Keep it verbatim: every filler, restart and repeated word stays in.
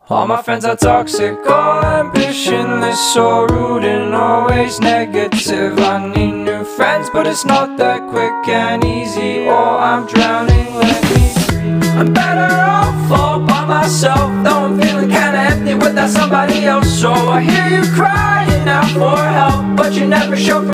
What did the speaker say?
All my friends are toxic, all ambitionless, so rude and always negative. I need new friends, but it's not that quick and easy, or I'm drowning, let me breathe. I'm better off all by myself, though I'm feeling kinda empty without somebody else. So I hear you crying out for help, but you never show for